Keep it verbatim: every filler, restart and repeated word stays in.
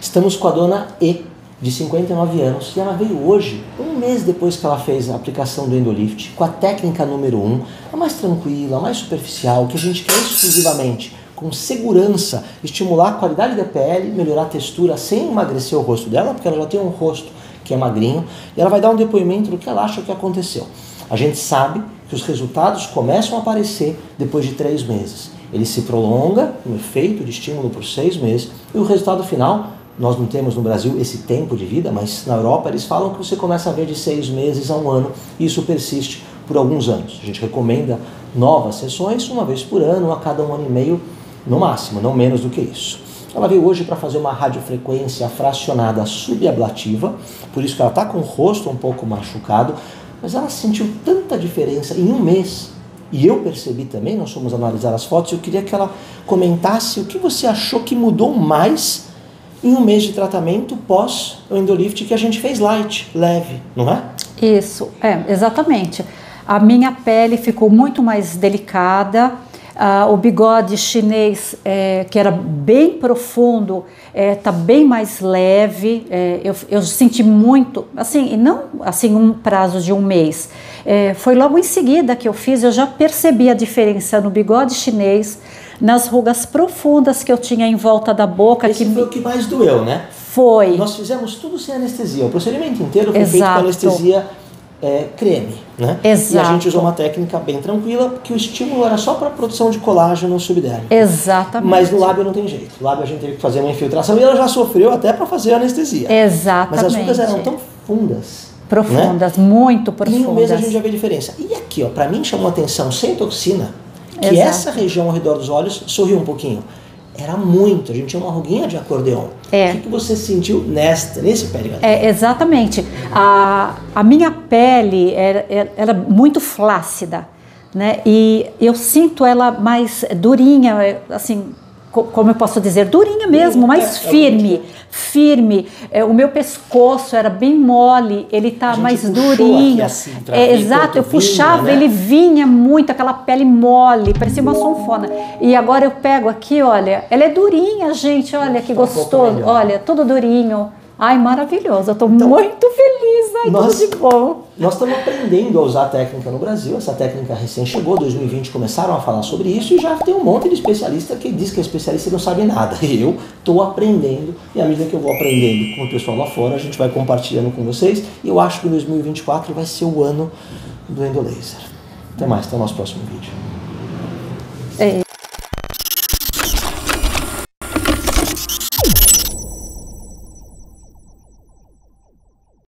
Estamos com a dona E, de cinquenta e nove anos, e ela veio hoje, um mês depois que ela fez a aplicação do Endolift, com a técnica número um, a mais tranquila, a mais superficial, que a gente quer exclusivamente, com segurança, estimular a qualidade da pele, melhorar a textura, sem emagrecer o rosto dela, porque ela já tem um rosto que é magrinho, e ela vai dar um depoimento do que ela acha que aconteceu. A gente sabe que os resultados começam a aparecer depois de três meses. Ele se prolonga, um efeito de estímulo por seis meses, e o resultado final, nós não temos no Brasil esse tempo de vida, mas na Europa eles falam que você começa a ver de seis meses a um ano, e isso persiste por alguns anos. A gente recomenda novas sessões, uma vez por ano, a cada um ano e meio, no máximo, não menos do que isso. Ela veio hoje para fazer uma radiofrequência fracionada subablativa, por isso que ela está com o rosto um pouco machucado, mas ela sentiu tanta diferença em um mês, e eu percebi também, nós fomos analisar as fotos, eu queria que ela comentasse o que você achou que mudou mais em um mês de tratamento pós o Endolift, que a gente fez light, leve, não é? Isso, é, exatamente. A minha pele ficou muito mais delicada, uh, o bigode chinês, é, que era bem profundo, está é, bem mais leve, é, eu, eu senti muito, assim, não assim um prazo de um mês, é, foi logo em seguida que eu fiz, eu já percebi a diferença no bigode chinês, nas rugas profundas que eu tinha em volta da boca. Esse que foi o que mais doeu, né? Foi. Nós fizemos tudo sem anestesia, o procedimento inteiro foi Exato. feito com anestesia é, creme, né? Exato. E a gente usou uma técnica bem tranquila, porque o estímulo era só para a produção de colágeno subdérmico. Exatamente. Mas no lábio não tem jeito, no lábio a gente teve que fazer uma infiltração e ela já sofreu até para fazer a anestesia. Exatamente. Mas as rugas eram tão fundas. Profundas, né? Muito profundas. Em um mês a gente já vê a diferença. E aqui, ó, para mim chamou a atenção, sem toxina, que Exato. Essa região ao redor dos olhos sorriu um pouquinho. Era muito, a gente tinha uma ruguinha de acordeon. É. O que, que você sentiu nesta, nesse pele? É, exatamente. A, a minha pele era, era, era muito flácida, né? E eu sinto ela mais durinha, assim, como eu posso dizer, durinha mesmo, mais firme, firme. É, o meu pescoço era bem mole, ele tá mais durinho. Assim, é, exato, eu puxava, vinha, né? Ele vinha muito, aquela pele mole, parecia uma sanfona. E agora eu pego aqui, olha, ela é durinha, gente, olha que gostoso, olha, tudo durinho. Ai, maravilhoso, eu tô então, muito feliz, ai, nós, tudo de bom. Nós estamos aprendendo a usar a técnica no Brasil, essa técnica recém chegou, dois mil e vinte começaram a falar sobre isso e já tem um monte de especialista que diz que é especialista e não sabe nada. Eu estou aprendendo e à medida que eu vou aprendendo com o pessoal lá fora, a gente vai compartilhando com vocês e eu acho que dois mil e vinte e quatro vai ser o ano do Endolaser. Até mais, até o nosso próximo vídeo. É.